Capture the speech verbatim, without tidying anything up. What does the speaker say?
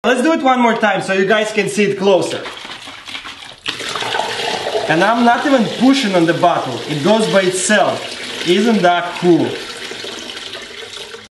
Let's do it one more time so you guys can see it closer. And I'm not even pushing on the bottle, it goes by itself. Isn't that cool?